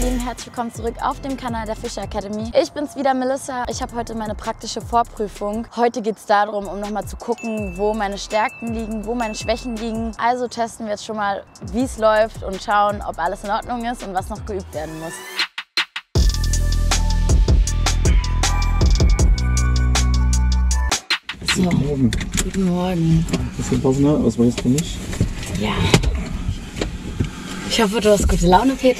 Lieben, herzlich willkommen zurück auf dem Kanal der Fischer Academy. Ich bin's wieder, Melissa. Ich habe heute meine praktische Vorprüfung. Heute geht es darum, um nochmal zu gucken, wo meine Stärken liegen, wo meine Schwächen liegen. Also testen wir jetzt schon mal, wie es läuft und schauen, ob alles in Ordnung ist und was noch geübt werden muss. So, guten Morgen. Guten Morgen. Ist der Personalausweis für mich? Ja. Ich hoffe, du hast gute Laune, Peter.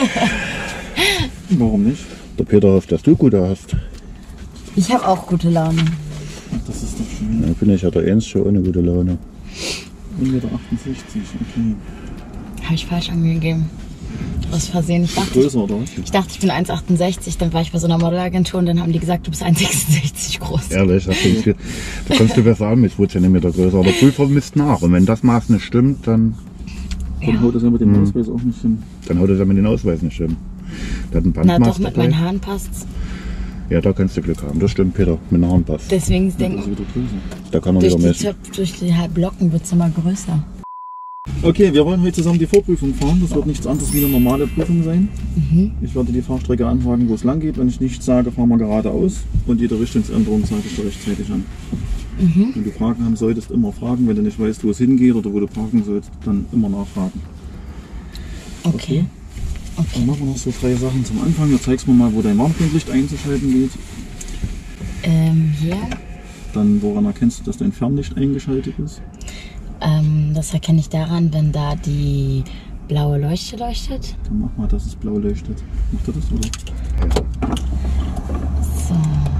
Warum nicht? Der Peter hofft, dass du gute hast. Ich habe auch gute Laune. Ach, das ist doch schön. Dann bin ich ja der Einzige ohne gute Laune. 1,68 Meter, okay. Habe ich falsch angegeben. Aus Versehen. Ich Größer, oder was? dachte, ich bin 1,68. Dann war ich bei so einer Modelagentur und dann haben die gesagt, du bist 1,66 groß. Ehrlich, da kommst du besser an mit 2 cm größer. Aber der Prüfer misst nach. Und wenn das Maß nicht stimmt, dann Dann haut das ja mit dem Ausweis auch nicht hin. haut das ja mit den Ausweis nicht hin. Der hat ein Na Bandmaß doch, mit dabei. meinen Haaren passt's. Ja, da kannst du Glück haben. Das stimmt, Peter. Mit den Haaren passt. Deswegen Das denken, ist wieder größer. Da kann er durch wieder die messen. durch die Locken wird es immer größer. Okay, wir wollen heute zusammen die Vorprüfung fahren. Das wird nichts anderes wie eine normale Prüfung sein. Ich werde die Fahrstrecke anfragen, wo es lang geht. Wenn ich nichts sage, fahren wir geradeaus. Und jede Richtungsänderung sage ich dir rechtzeitig an. Wenn du Fragen haben solltest, immer fragen. Wenn du nicht weißt, wo es hingeht oder wo du parken sollst, dann immer nachfragen. Okay. Dann machen wir noch so 3 Sachen zum Anfang. Jetzt zeigst du mir mal, wo dein Warnblinklicht einzuschalten geht. Hier. Dann, woran erkennst du, dass dein Fernlicht eingeschaltet ist? Das erkenne ich daran, wenn da die blaue Leuchte leuchtet. Dann mach mal, dass es blau leuchtet. Macht er das, oder? So.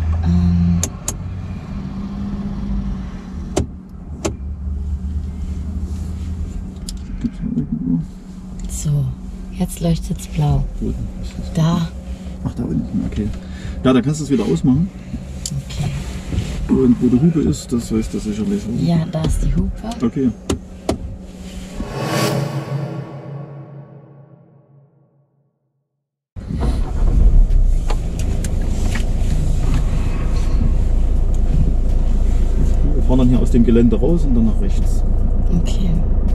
Gibt's hier irgendwo? So. Jetzt leuchtet es blau. Wo denn? Ist das? Da. Ach, da unten, okay. Ja, da kannst du es wieder ausmachen. Okay. Und wo die Hupe ist, das weißt du sicherlich. Oder? Ja, da ist die Hupe. Okay. Wir fahren dann hier aus dem Gelände raus und dann nach rechts. Okay.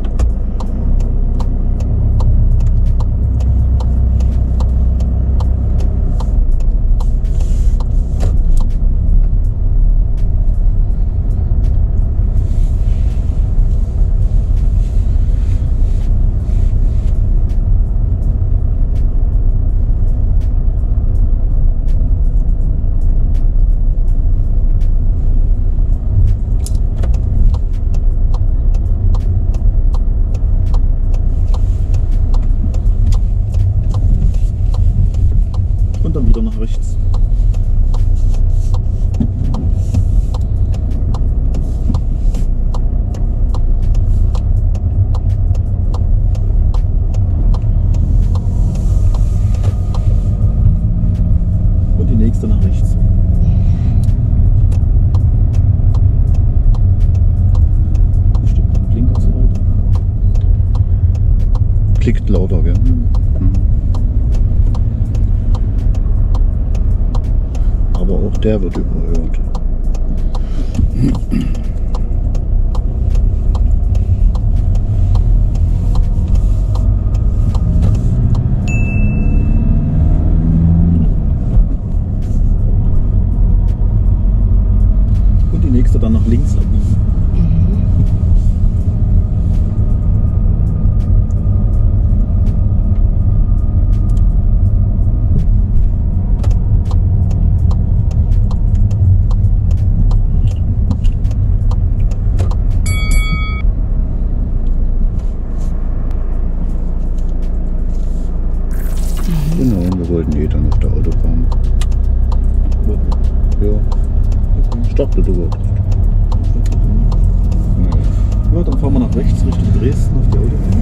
Und dann wieder nach rechts. Und die nächste nach rechts. Stimmt, dann blinkt so lauter. Klickt lauter, gell? Aber auch der wird überhört. Und die nächste dann nach links abbiegen. Genau, wir wollten eh dann auf der Autobahn. Ja. Starte du wolltest. Ja, dann fahren wir nach rechts Richtung Dresden auf die Autobahn.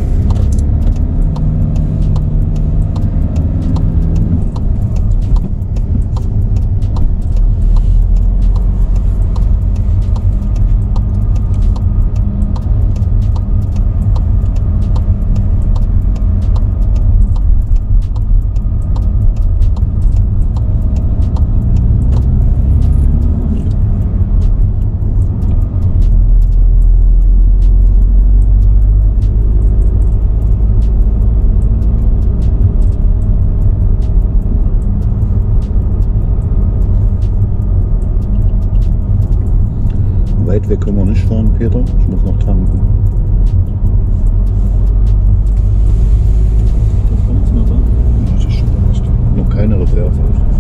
losfahren, Peter. Ich muss noch tanken. Da ist gar nichts mehr da. Ja, das ist schon nicht. Noch keine Reserve.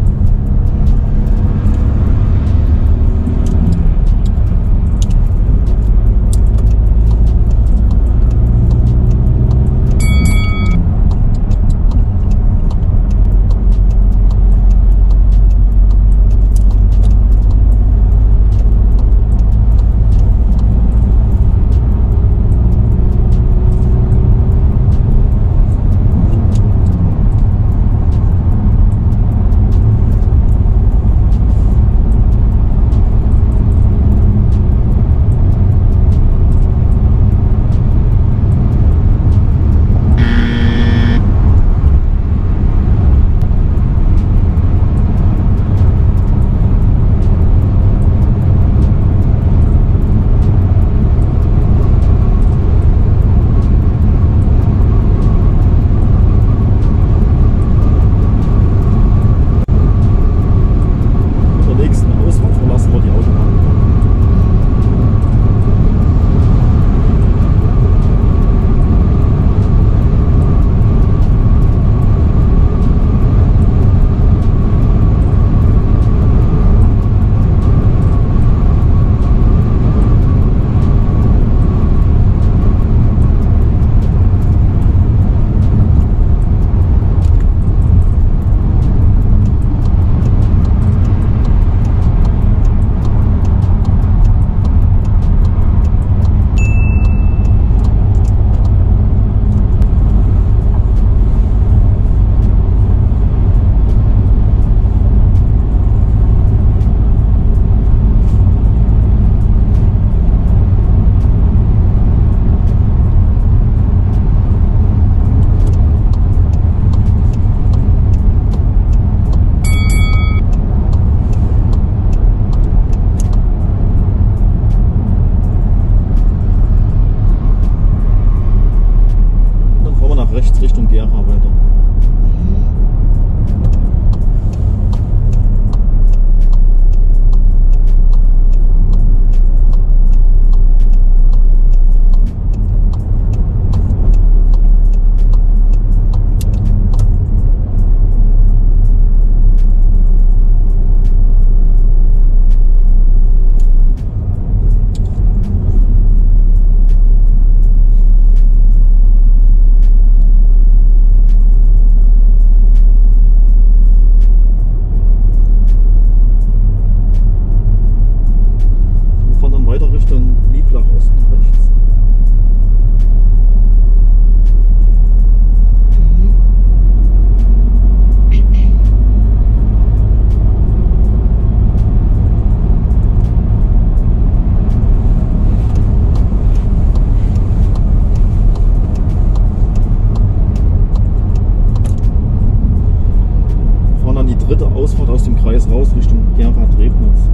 Richtung Gera weiter. Richtung Lieblach Osten rechts. Wir fahren dann die dritte Ausfahrt aus dem Kreis raus Richtung Gera-Trebnitz.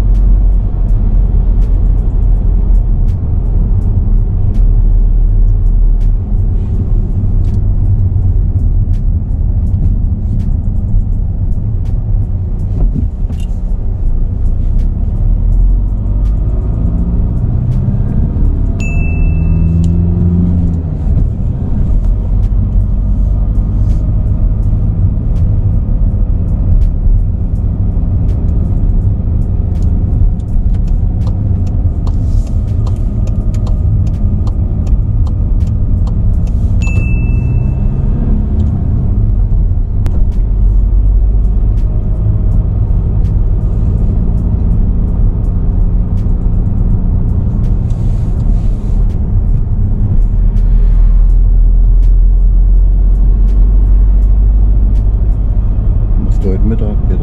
Heute Mittag, Peter.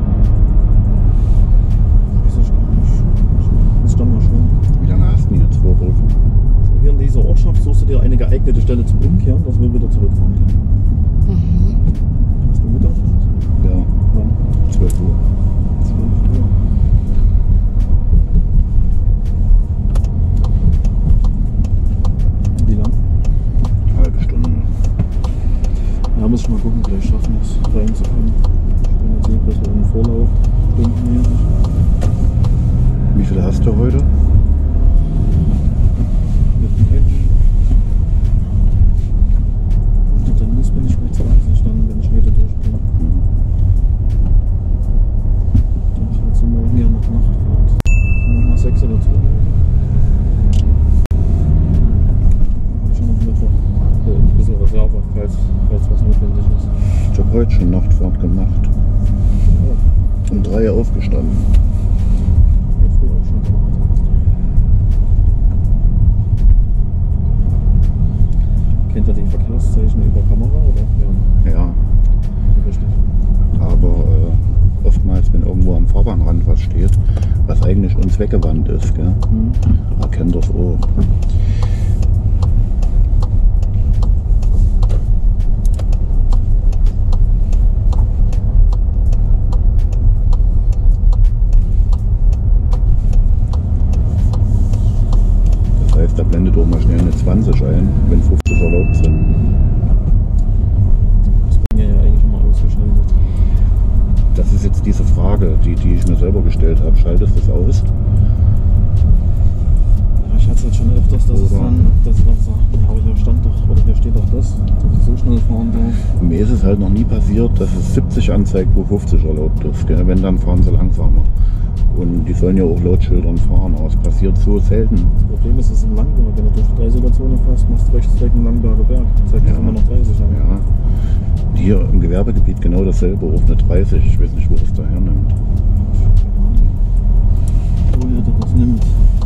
Weiß ich gar nicht. Muss dann mal schauen. Wie lange hast du denn jetzt Vorprüfung? Hier in dieser Ortschaft suchst du dir eine geeignete Stelle zum Umkehren, dass wir wieder zurückfahren können. Hast du Mittag? Ja, Ja. 12 Uhr. 12 Uhr. Wie lang? Eine halbe Stunde. Ja, muss ich mal gucken, vielleicht schaffen wir es reinzukommen. Ich bin jetzt nicht besser im Vorlauf, stundenmäßig. Wie viel hast du heute? heute schon Nachtfahrt gemacht. Um 3 aufgestanden. Ja, früher auch schon gemacht. Kennt ihr die Verkehrszeichen über Kamera, oder? Ja, Ja, so richtig. aber oftmals, wenn irgendwo am Fahrbahnrand was steht, was eigentlich uns weggewandt ist, gell? Erkennt das auch. Das heißt, da blendet auch mal schnell eine 20 ein, wenn 50 erlaubt sind. Das bin ja eigentlich immer ausgeschaltet. Das ist jetzt diese Frage, die ich mir selber gestellt habe. Schaltest du das aus? Ja, ich hatte es jetzt schon öfters, dass man sagt, ja, aber hier stand doch, oder hier steht doch das, dass ich so schnell fahren darf. Mir ist es halt noch nie passiert, dass es 70 anzeigt, wo 50 erlaubt ist. Gell? Wenn, dann fahren sie langsamer. Und die sollen ja auch laut Schildern fahren, aber es passiert so selten. Das Problem ist, es ist im Langberg. Wenn du durch die 30er-Zone fährst, machst du rechts direkt einen Langberger Berg. Zeigt ja immer noch 30 an. Ja. Hier im Gewerbegebiet genau dasselbe, auch eine 30. Ich weiß nicht, wo das daher nimmt. Woher das was nimmt.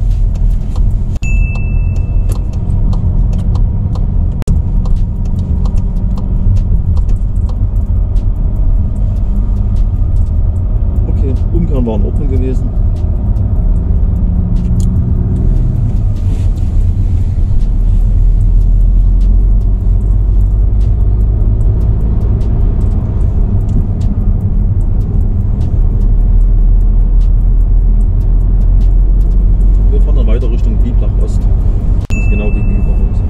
Okay, Umkehren war in Ordnung gewesen. Wir fahren dann weiter Richtung Bieblach Ost. Das ist genau gegenüber uns.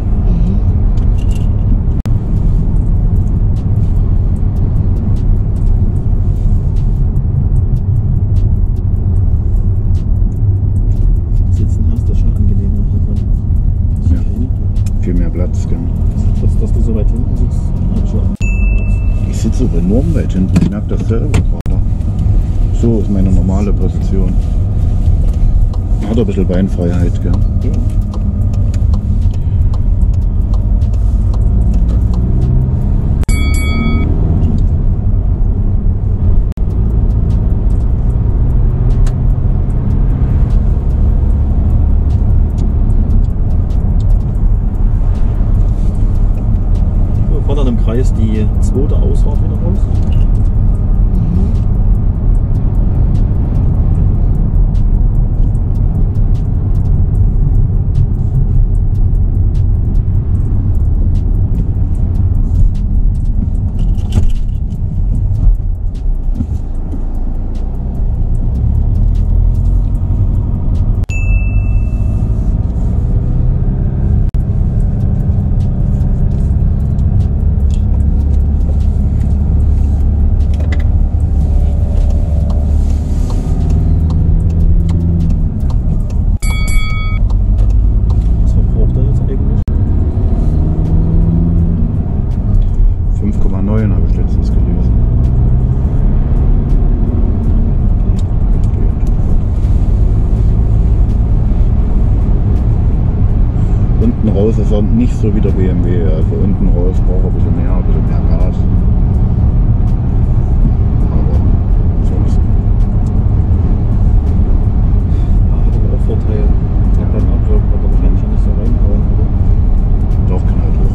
Sitzen hast du schon angenehmer hier drin. Das ist Ja. Viel mehr Platz. Gell? Dass du so weit hinten sitzt, habe ich schon Platz. Ich sitze aber enorm weit hinten. Ich merke das selber gerade. So ist meine normale Position. Hat ein bisschen Beinfreiheit. Gell? Ja. Wir fahren dann im Kreis die zweite Ausfahrt wieder raus. Was verbraucht er jetzt eigentlich? 5,9 habe ich letztens gelesen. Unten raus ist er nicht so wie der BMW. Also unten raus braucht er ein bisschen mehr Gas. Aber sonst. Ja, hat aber auch Vorteile. Ja, beim Abwirken wird er wahrscheinlich nicht so reinhauen, oder? Doch, knallt hoch.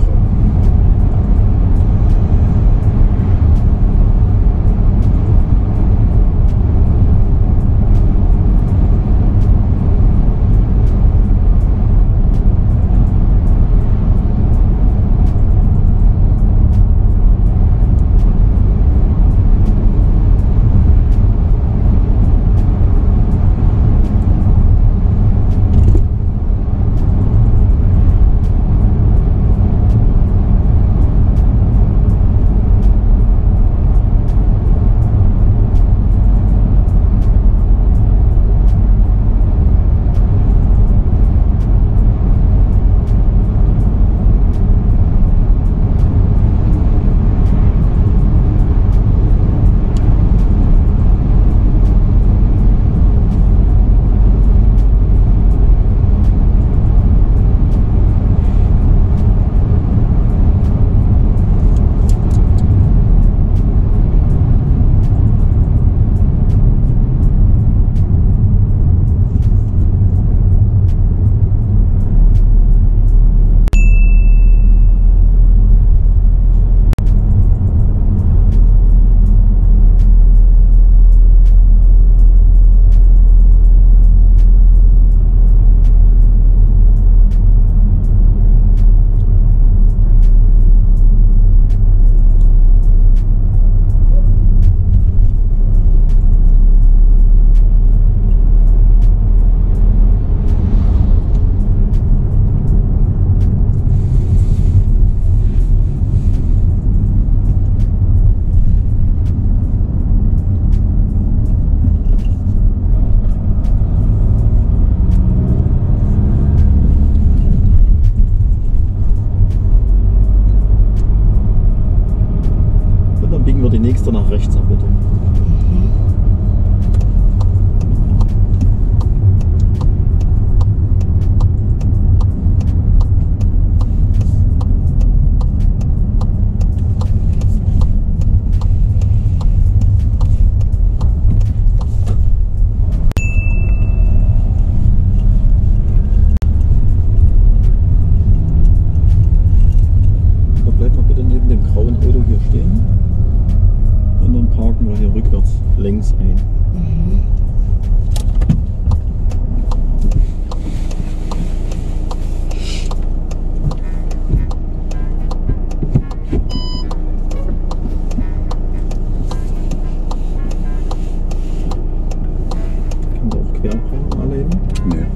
biegen wir die nächste nach rechts ab, bitte. Längs ein. Kann da auch quer fahren alleine? Nee.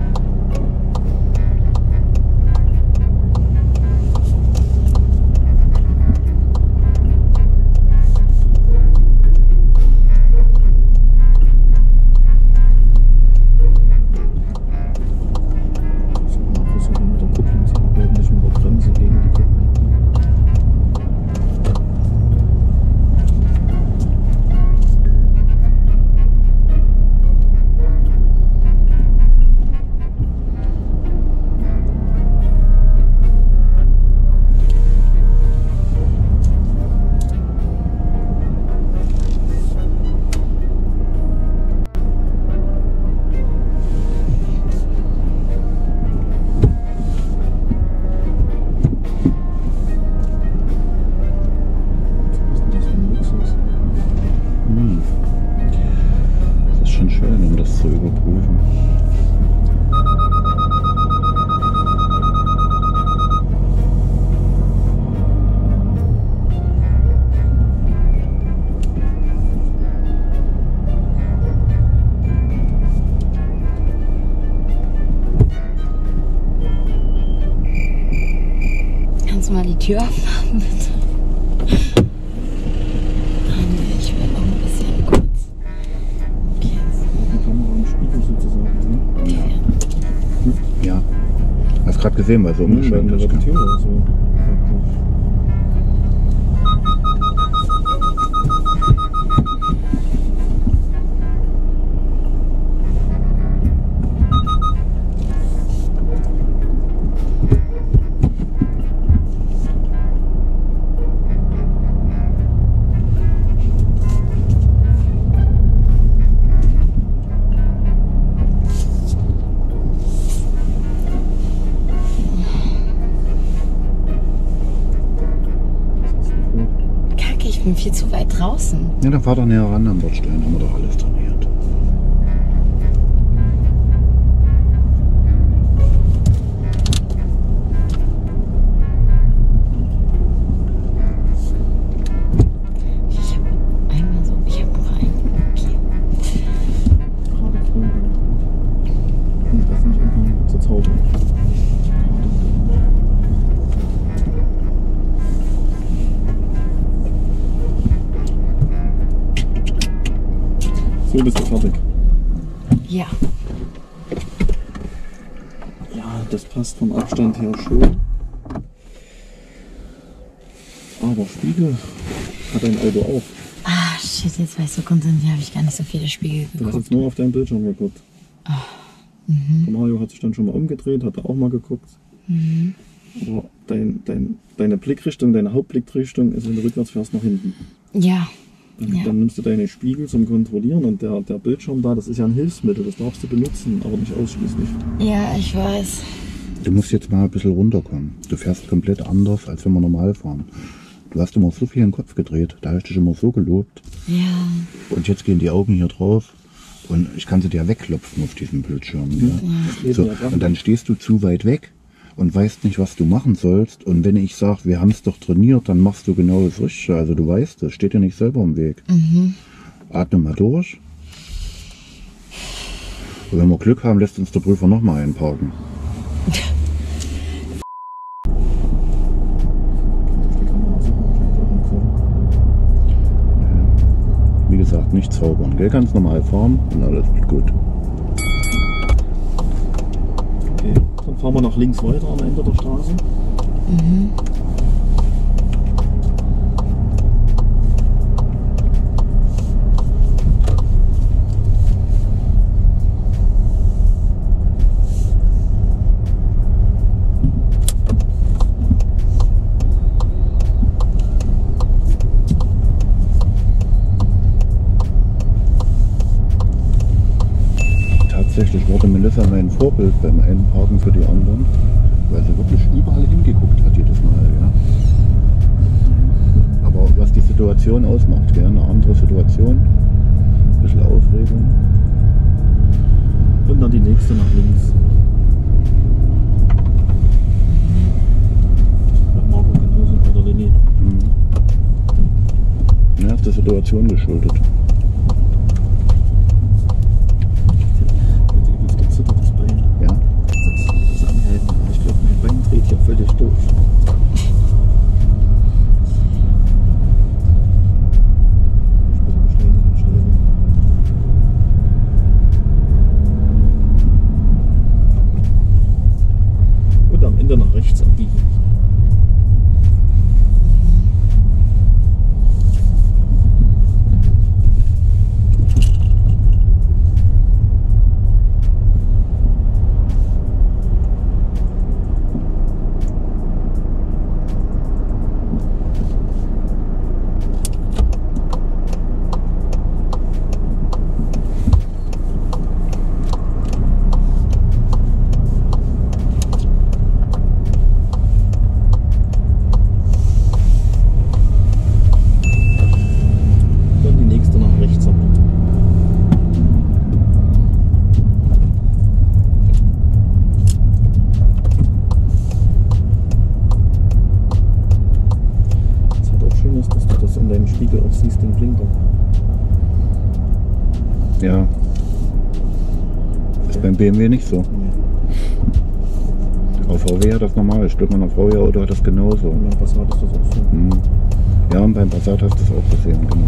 Zu überprüfen. Kannst du mal die Tür aufmachen, bitte? Ja. Hast du gerade gesehen, weil so umgeschaltet ist. Ich bin viel zu weit draußen. Ja, dann fahr doch näher ran am Bordstein, haben wir doch alles trainiert. Ich habe einmal so, ich habe noch einen. Okay. Gerade vorne. Und das nicht anfangen zu zaubern. So, bist du fertig? Ja. Ja, das passt vom Abstand her schon. Aber Spiegel hat dein Auto auch. Ah, shit, jetzt war ich so konzentriert, habe ich gar nicht so viele Spiegel Du hast geguckt. jetzt nur auf deinen Bildschirm geguckt. Der Mario hat sich dann schon mal umgedreht, hat auch mal geguckt. Aber deine Blickrichtung, deine Hauptblickrichtung ist, wenn du rückwärts fährst, nach hinten. Ja. Dann nimmst du deine Spiegel zum Kontrollieren und der Bildschirm da, das ist ja ein Hilfsmittel, das darfst du benutzen, aber nicht ausschließlich. Ja, ich weiß. Du musst jetzt mal ein bisschen runterkommen. Du fährst komplett anders, als wenn wir normal fahren. Du hast immer so viel in den Kopf gedreht, da habe ich dich immer so gelobt. Ja. Und jetzt gehen die Augen hier drauf und ich kann sie dir wegklopfen auf diesem Bildschirm. Ja. So, und dann stehst du zu weit weg und weißt nicht, was du machen sollst. Und wenn ich sage, wir haben es doch trainiert, dann machst du genau das Richtige. Also du weißt, das steht dir nicht selber im Weg. Atme mal durch. Und wenn wir Glück haben, lässt uns der Prüfer nochmal einparken. Wie gesagt, nicht zaubern, gell? Ganz normal fahren und alles wird gut. Okay, dann fahren wir nach links weiter am Ende der Straße. tatsächlich wurde Melissa mein Vorbild beim Einparken für die anderen, weil sie wirklich überall hingeguckt hat jedes Mal. Ja. Aber was die Situation ausmacht, gell? Eine andere Situation, ein bisschen Aufregung. Und dann die nächste nach links. Bei Marco genauso bei der Linie. Ja, ist der Situation geschuldet. Mit übelst gezittert das Bein. Ja. Das Anhalten. Ich glaube, mein Bein dreht hier völlig durch. Ich muss beschleunigen, Scheiße. Und am Ende nach rechts abbiegen. Spiegel auch siehst, den Blinker. Ja. Ist beim BMW nicht so. Auf VW hat das normal. Ich glaube, mein VW-Auto hat das genauso. Und beim Passat ist das auch so. Ja, und beim Passat hast du das auch gesehen, genau.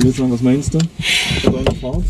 Melissa, was meinst du bei deiner Fahrt?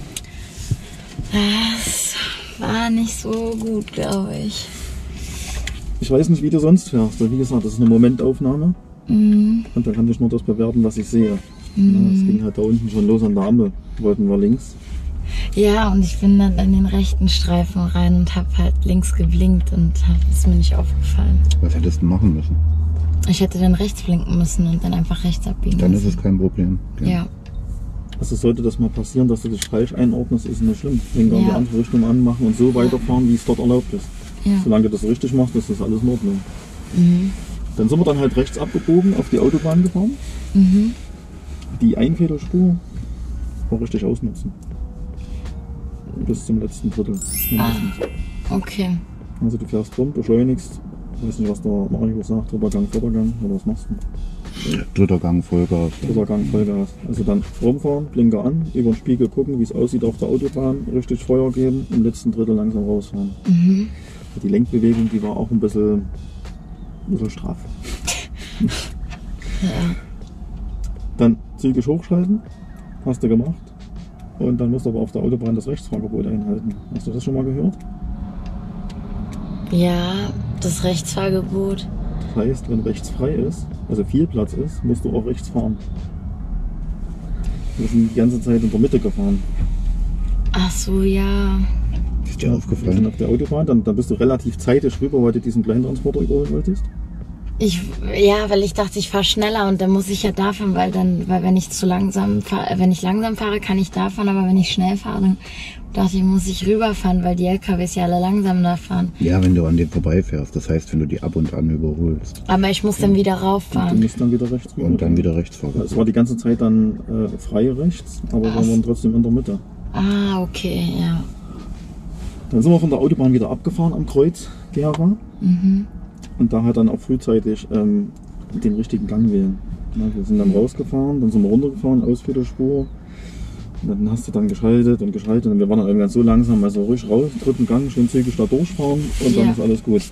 Das war nicht so gut, glaube ich. Ich weiß nicht, wie du sonst fährst. Wie gesagt, das ist eine Momentaufnahme. Und da kann ich nur das bewerten, was ich sehe. Ja, es ging halt da unten schon los an der Ampel. Wollten wir links. Ja, und ich bin dann in den rechten Streifen rein und habe halt links geblinkt und ist mir nicht aufgefallen. Was hättest du machen müssen? Ich hätte dann rechts blinken müssen und dann einfach rechts abbiegen Dann müssen. ist es kein Problem. Ja. Also sollte das mal passieren, dass du dich falsch einordnest, ist nicht schlimm. Wenn wir Ja. die andere Richtung anmachen und so weiterfahren, wie es dort erlaubt ist. Ja. Solange du das richtig machst, ist das alles in Ordnung. Dann sind wir dann halt rechts abgebogen, auf die Autobahn gefahren. Die Einfederspur auch richtig ausnutzen. Bis zum letzten Drittel. mindestens. Okay. Also du fährst rum, beschleunigst. Ich weiß nicht, was der Mario sagt, Drübergang, Vordergang, oder was machst du? Dritter Gang, Vollgas. Drübergang, Vollgas. Also dann rumfahren, Blinker an, über den Spiegel gucken, wie es aussieht auf der Autobahn, richtig Feuer geben, im letzten Drittel langsam rausfahren. Die Lenkbewegung, die war auch ein bisschen straff. Dann zügig hochschalten, hast du gemacht. Und dann musst du aber auf der Autobahn das Rechtsfahrgebot einhalten. Hast du das schon mal gehört? Ja, das Rechtsfahrgebot. Das heißt, wenn rechts frei ist, also viel Platz ist, musst du auch rechts fahren. Wir sind die ganze Zeit in der Mitte gefahren. Ach so, ja. Ist dir Wir aufgefallen? sind auf der Autobahn, dann bist du relativ zeitig rüber, weil du diesen Kleintransporter überholen wolltest. Ja, weil ich dachte, ich fahre schneller und dann muss ich ja da fahren, weil wenn ich langsam fahre, kann ich da fahren, aber wenn ich schnell fahre, dann dachte ich, muss ich rüberfahren, weil die LKWs ja alle langsam da fahren. Ja, wenn du an dem vorbeifährst. Das heißt, wenn du die ab und an überholst. Aber ich muss dann wieder Und du rauffahren. musst dann wieder rechts rüber. Und dann wieder rechts fahren. Es war die ganze Zeit dann frei rechts, aber wir waren trotzdem in der Mitte. Ah, okay, ja. Dann sind wir von der Autobahn wieder abgefahren am Kreuz Gera. Und da hat dann auch frühzeitig den richtigen Gang wählen. Ja, wir sind dann rausgefahren, dann sind wir runtergefahren, Ausfederspur. Und dann hast du dann geschaltet und wir waren dann irgendwann so langsam, also ruhig raus, dritten Gang, schön zügig da durchfahren und dann Ja. ist alles gut.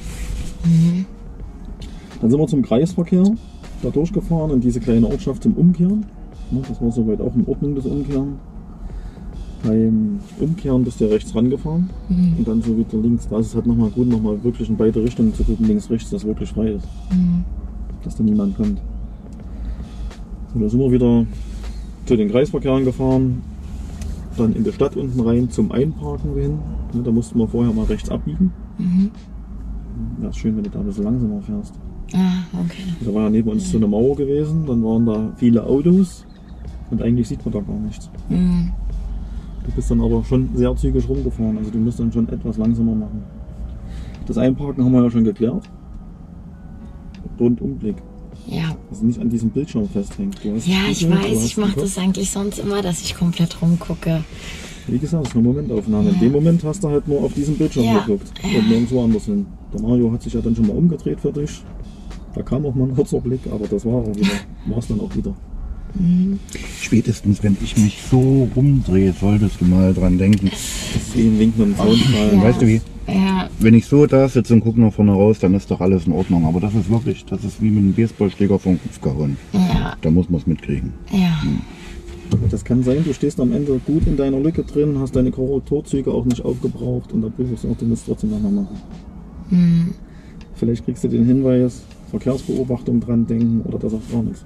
Dann sind wir zum Kreisverkehr da durchgefahren und diese kleine Ortschaft zum Umkehren. Ja, das war soweit auch in Ordnung, das Umkehren. Beim Umkehren bist du ja rechts rangefahren und dann so wieder links. Da ist es halt nochmal gut, nochmal wirklich in beide Richtungen zu gucken, links, rechts, dass wirklich frei ist. Dass da niemand kommt. Und da sind wir wieder zu den Kreisverkehren gefahren, dann in die Stadt unten rein zum Einparken hin. Ja, da mussten wir vorher mal rechts abbiegen. Ja, ist schön, wenn du da ein bisschen langsamer fährst. Ah, okay. Da war ja neben uns so eine Mauer gewesen, dann waren da viele Autos und eigentlich sieht man da gar nichts. Du bist dann aber schon sehr zügig rumgefahren, also du musst dann schon etwas langsamer machen. Das Einparken haben wir ja schon geklärt. Rundumblick. Ja. Also nicht an diesem Bildschirm festhängt. Du hast Ja, ich Spiegel, du weiß, hast ich mache den das eigentlich sonst immer, dass ich komplett rumgucke. Kopf. Wie gesagt, das ist eine Momentaufnahme. In dem Moment hast du halt nur auf diesen Bildschirm Ja. geguckt Ja. und nirgendwo anders hin. Der Mario hat sich ja dann schon mal umgedreht für dich. Da kam auch mal ein kurzer Blick, aber das war auch wieder. War es dann auch wieder. Spätestens, wenn ich mich so rumdrehe, solltest du mal dran denken. Das ist wie ein Wink mit dem Zaunfall. Ja. Weißt du wie? Ja, Wenn ich so da sitze und gucke nach vorne raus, dann ist doch alles in Ordnung. Aber das ist wirklich, das ist wie mit einem Baseballschläger vom Kopf gehauen. ja, Da muss man es mitkriegen. ja. Das kann sein, du stehst am Ende gut in deiner Lücke drin, hast deine Korrekturzüge auch nicht aufgebraucht und dann prüfst du auch, du musst trotzdem nochmal machen. Vielleicht kriegst du den Hinweis, Verkehrsbeobachtung dran denken oder das auch gar nichts.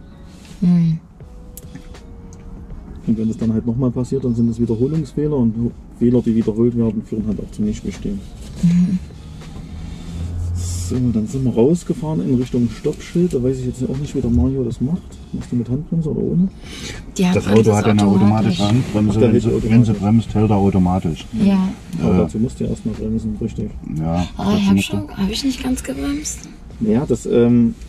Und wenn es dann halt nochmal passiert, dann sind es Wiederholungsfehler und Fehler, die wiederholt werden, führen halt auch zum Nichtbestehen. So, dann sind wir rausgefahren in Richtung Stoppschild. Da weiß ich jetzt auch nicht, wie der Mario das macht. Machst du mit Handbremse oder ohne? Die Das Auto hat ja eine automatische Handbremse. Ach, der Wenn hält sie automatisch. bremst, hält er automatisch. Ja. Aber dazu musst du ja erstmal bremsen, richtig. Ja, Oh, dazu musst du- hab ich nicht ganz gebremst? Ja, das, du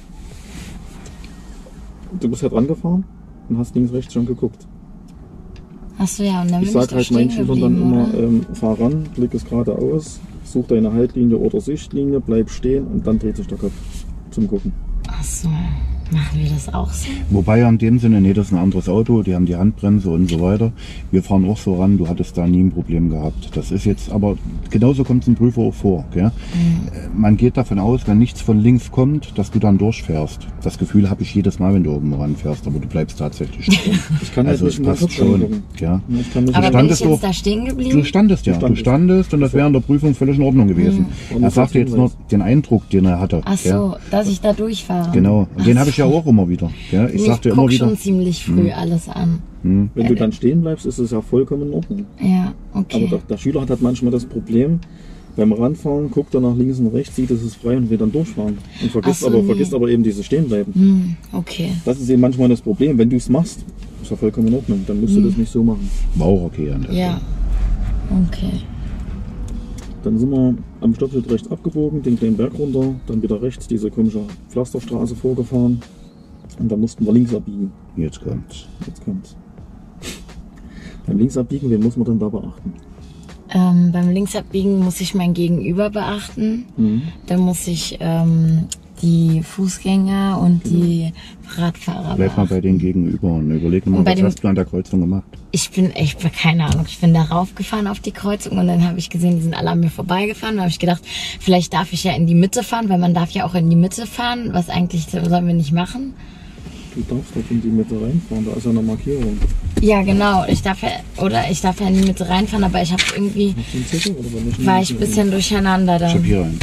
bist halt rangefahren und hast links, rechts schon geguckt. Achso, ja, und dann bin Ich sag da halt meinen stehen Schülern dann geblieben, immer, fahr ran, Blick ist geradeaus, such deine Haltlinie oder Sichtlinie, bleib stehen und dann dreht sich der Kopf zum Gucken. Achso, Machen wir das auch so? Wobei ja in dem Sinne, nee, das ist ein anderes Auto, die haben die Handbremse und so weiter. Wir fahren auch so ran, du hattest da nie ein Problem gehabt. Das ist jetzt, aber genauso kommt es im Prüfer auch vor. Gell? Man geht davon aus, wenn nichts von links kommt, dass du dann durchfährst. Das Gefühl habe ich jedes Mal, wenn du oben ranfährst, aber du bleibst tatsächlich stehen. Ich kann Also halt es nicht passt schon. Ja. Ich kann nicht Aber bin ich standest jetzt da stehen geblieben? Du standest ja, du standest und das wäre in der Prüfung völlig in Ordnung gewesen. Er sagte jetzt nur den Eindruck, den er hatte. Ach so, dass ich da durchfahre. Genau, und den habe ich ja auch immer wieder. Ja, ich sagte immer guck wieder. schon ziemlich früh alles an. Wenn du dann stehen bleibst, ist es ja vollkommen in Ordnung. Ja, okay. Aber der Schüler hat halt manchmal das Problem, beim Ranfahren guckt er nach links und rechts, sieht, es ist frei und will dann durchfahren. Und vergisst aber eben dieses Stehenbleiben. Okay. Das ist eben manchmal das Problem. Wenn du es machst, ist ja vollkommen in Ordnung. Dann musst du das nicht so machen. War auch okay an der Ja. Okay. Dann sind wir am Stoppschild rechts abgebogen, den kleinen Berg runter, dann wieder rechts diese komische Pflasterstraße vorgefahren. Und dann mussten wir links abbiegen. Jetzt kommt's. Jetzt kommt's. Beim Linksabbiegen, wen muss man dann da beachten? Beim Linksabbiegen muss ich mein Gegenüber beachten. Dann muss ich die Fußgänger und die Radfahrer Bleib mal bei den Gegenüber und überleg mal, was hast du an der Kreuzung gemacht? Ich bin keine Ahnung, ich bin da raufgefahren auf die Kreuzung und dann habe ich gesehen, die sind alle an mir vorbeigefahren. Da habe ich gedacht, vielleicht darf ich ja in die Mitte fahren, weil man darf ja auch in die Mitte fahren, was eigentlich sollen wir nicht machen. Du darfst doch in die Mitte reinfahren, da ist ja eine Markierung. Ja, genau. Ich darf ja in die Mitte reinfahren, aber ich habe irgendwie, Hast du einen Zettel oder war nicht? war ich ein bisschen durcheinander Ich hab dann. hier einen.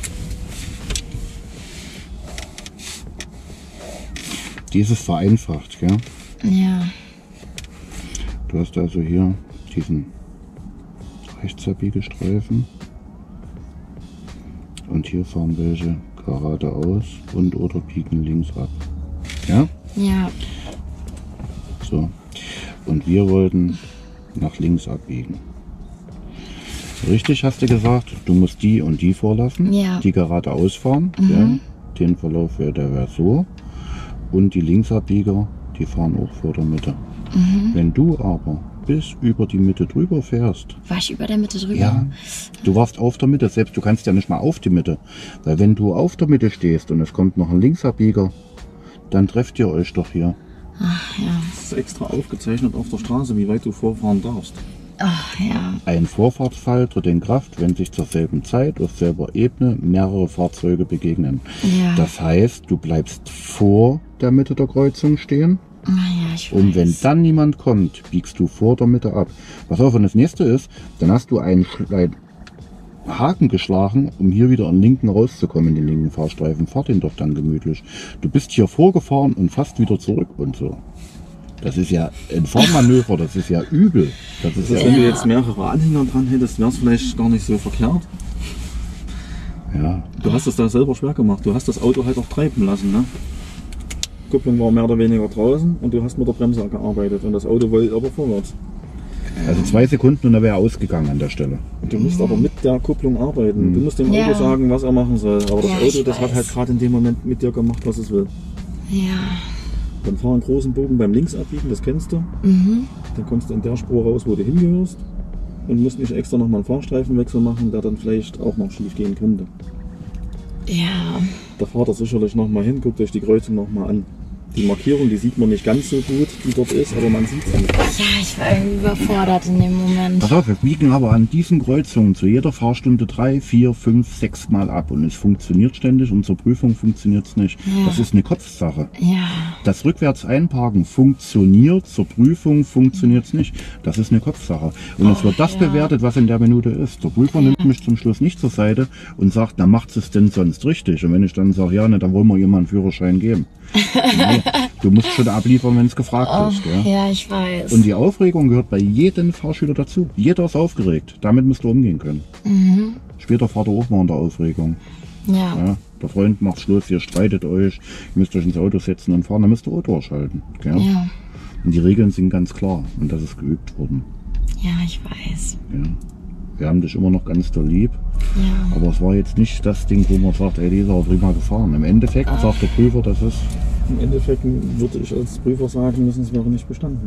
Dieses vereinfacht, gell? Ja. Du hast also hier diesen Rechtsabbiegelstreifen und hier fahren welche geradeaus und oder biegen links ab. Ja? Ja. So. Und wir wollten nach links abbiegen. Richtig hast du gesagt, du musst die und die vorlassen, Ja. die geradeaus fahren. Ja? Den Verlauf der wäre so. Und die Linksabbieger, die fahren auch vor der Mitte. Wenn du aber bis über die Mitte drüber fährst, War ich über der Mitte drüber? ja, du warst auf der Mitte, selbst du kannst ja nicht mal auf die Mitte. Weil wenn du auf der Mitte stehst und es kommt noch ein Linksabbieger, dann trefft ihr euch doch hier. Ach ja. Das ist extra aufgezeichnet auf der Straße, wie weit du vorfahren darfst. Ach ja. Ein Vorfahrtsfall tritt in Kraft, wenn sich zur selben Zeit auf selber Ebene mehrere Fahrzeuge begegnen. Ja. Das heißt, du bleibst vor der Mitte der Kreuzung stehen. Ja, ich weiß. Und wenn dann niemand kommt, biegst du vor der Mitte ab. Was auch wenn das nächste ist, dann hast du einen Haken geschlagen, um hier wieder an linken rauszukommen, in den linken Fahrstreifen. Fahr den doch dann gemütlich. Du bist hier vorgefahren und fast wieder zurück und so. Das ist ja ein Fahrmanöver, das ist ja übel. Das ist Wenn du jetzt mehrere Anhänger dran hättest, wäre es vielleicht gar nicht so verkehrt. ja. Du hast es da selber schwer gemacht. Du hast das Auto halt auch treiben lassen, ne? Kupplung war mehr oder weniger draußen und du hast mit der Bremse gearbeitet und das Auto wollte aber vorwärts. Also 2 Sekunden und er wäre ausgegangen an der Stelle. Und du musst aber mit der Kupplung arbeiten. Du musst dem Ja. Auto sagen, was er machen soll. Aber das Ja, Auto, ich das hat weiß. halt gerade in dem Moment mit dir gemacht, was es will. Ja. Dann fahr einen großen Bogen beim Linksabbiegen, das kennst du. Dann kommst du in der Spur raus, wo du hingehörst. Und musst nicht extra nochmal einen Fahrstreifenwechsel machen, der dann vielleicht auch noch schief gehen könnte. Ja. Da fahrt er sicherlich nochmal hin, guckt euch die Kreuzung nochmal an. Die Markierung, die sieht man nicht ganz so gut, die dort ist, aber man sieht sie. Ja, ich war irgendwie überfordert in dem Moment. Pass auf, wir biegen aber an diesen Kreuzungen zu jeder Fahrstunde 3, 4, 5, 6 Mal ab und es funktioniert ständig und zur Prüfung funktioniert es nicht. Ja. Das ist eine Kopfsache. Ja. Das rückwärts einparken funktioniert, zur Prüfung funktioniert es nicht. Das ist eine Kopfsache. Und es wird das ja. bewertet, was in der Minute ist. Der Prüfer nimmt mich zum Schluss nicht zur Seite und sagt, na macht es denn sonst richtig? Und wenn ich dann sage, ja, ne, dann wollen wir jemanden einen Führerschein geben. Nee, du musst schon abliefern, wenn es gefragt ist. Gell? Ja, ich weiß. Und die Aufregung gehört bei jedem Fahrschüler dazu. Jeder ist aufgeregt. Damit musst du umgehen können. Später fahrt ihr auch mal in der Aufregung. Ja. Ja, der Freund macht Schluss, ihr streitet euch, ihr müsst euch ins Auto setzen und fahren, dann müsst ihr auch durchhalten. Gell? Ja. Und die Regeln sind ganz klar und das ist geübt worden. Ja, ich weiß. Ja. Wir haben dich immer noch ganz doll lieb, Ja. aber es war jetzt nicht das Ding, wo man sagt, ey, die ist aber prima gefahren. Im Endeffekt sagt der Prüfer, das ist... Im Endeffekt würde ich als Prüfer sagen müssen, es wäre nicht bestanden.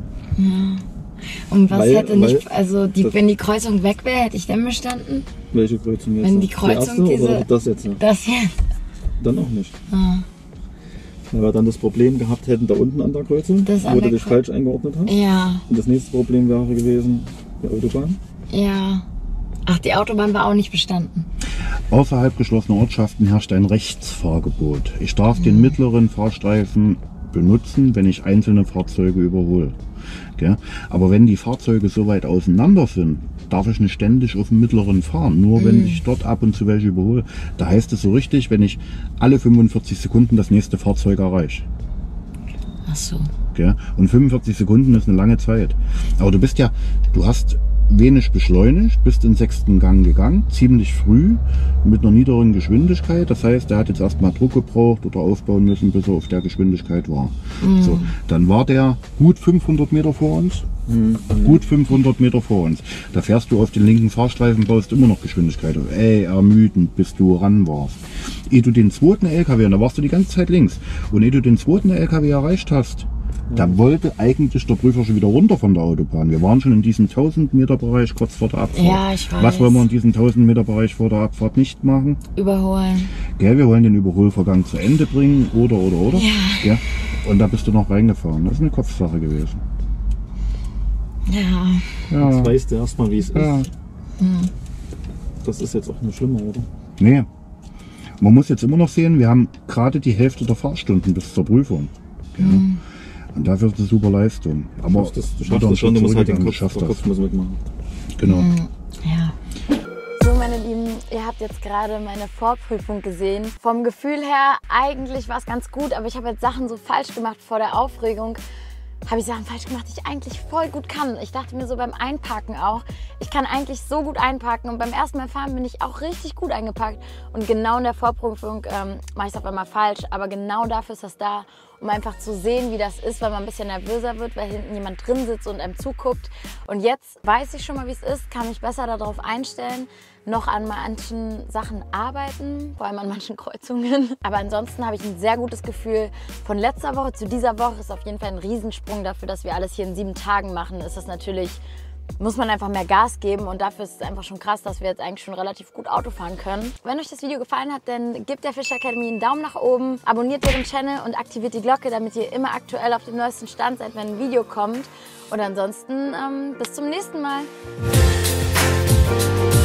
Und was Weil- hätte nicht, weil also das- wenn die Kreuzung weg wäre, hätte ich dann bestanden? Welche Kreuzung jetzt? Wenn die Die Kreuzung erste diese- oder das jetzt? Das jetzt. Dann auch nicht. Weil wir dann das Problem gehabt hätten, da unten an der Kreuzung, wo du dich falsch eingeordnet hast. Ja. Und das nächste Problem wäre gewesen, die Autobahn. Ja. Ach, die Autobahn war auch nicht bestanden. Außerhalb geschlossener Ortschaften herrscht ein Rechtsfahrgebot. Ich darf den mittleren Fahrstreifen benutzen, wenn ich einzelne Fahrzeuge überhole. Gell? Aber wenn die Fahrzeuge so weit auseinander sind, darf ich nicht ständig auf dem mittleren fahren. Nur wenn ich dort ab und zu welche überhole. Da heißt es so richtig, wenn ich alle 45 Sekunden das nächste Fahrzeug erreiche. Ach so. Gell? Und 45 Sekunden ist eine lange Zeit. Aber du hast wenig beschleunigt, bist in den 6. Gang gegangen, ziemlich früh, mit einer niedrigen Geschwindigkeit. Das heißt, er hat jetzt erstmal Druck gebraucht oder aufbauen müssen, bis er auf der Geschwindigkeit war. So, dann war der gut 500 Meter vor uns. Gut 500 Meter vor uns. Da fährst du auf den linken Fahrstreifen, baust immer noch Geschwindigkeit auf. Ermüdend, bis du ran warst. Ehe du den zweiten LKW, und da warst du die ganze Zeit links, und ehe du den zweiten LKW erreicht hast, da wollte eigentlich der Prüfer schon wieder runter von der Autobahn. Wir waren schon in diesem 1000 Meter Bereich kurz vor der Abfahrt. Ja, ich weiß. Was wollen wir in diesem 1000 Meter Bereich vor der Abfahrt nicht machen? Überholen. Gell, wir wollen den Überholvorgang zu Ende bringen, oder. Ja. Gell? Und da bist du noch reingefahren. Das ist eine Kopfsache gewesen. Ja. Jetzt weißt du erstmal, wie es Ja. ist. Das ist jetzt auch nicht schlimmer, oder? Nee. Man muss jetzt immer noch sehen, wir haben gerade die Hälfte der Fahrstunden bis zur Prüfung. Gell? Und dafür ist eine super Leistung. Aber Du schaffst das schon, du musst halt den Kopf muss mitmachen. Genau. Ja. So, meine Lieben, ihr habt jetzt gerade meine Vorprüfung gesehen. Vom Gefühl her, eigentlich war es ganz gut, aber ich habe jetzt Sachen so falsch gemacht vor der Aufregung. Habe ich Sachen falsch gemacht, die ich eigentlich voll gut kann. Ich dachte mir so beim Einparken auch, ich kann eigentlich so gut einparken. Und beim ersten Mal fahren bin ich auch richtig gut eingepackt. Und genau in der Vorprüfung mache ich es auf einmal falsch. Aber genau dafür ist das da, um einfach zu sehen, wie das ist, wenn man ein bisschen nervöser wird, weil hinten jemand drin sitzt und einem zuguckt. Und jetzt weiß ich schon mal, wie es ist, kann mich besser darauf einstellen, noch an manchen Sachen arbeiten, vor allem an manchen Kreuzungen. Aber ansonsten habe ich ein sehr gutes Gefühl. Von letzter Woche zu dieser Woche ist auf jeden Fall ein Riesensprung dafür, dass wir alles hier in 7 Tagen machen. Ist das natürlich, muss man einfach mehr Gas geben und dafür ist es einfach schon krass, dass wir jetzt eigentlich schon relativ gut Auto fahren können. Wenn euch das Video gefallen hat, dann gebt der Fischer Academy einen Daumen nach oben, abonniert deren Channel und aktiviert die Glocke, damit ihr immer aktuell auf dem neuesten Stand seid, wenn ein Video kommt. Und ansonsten bis zum nächsten Mal.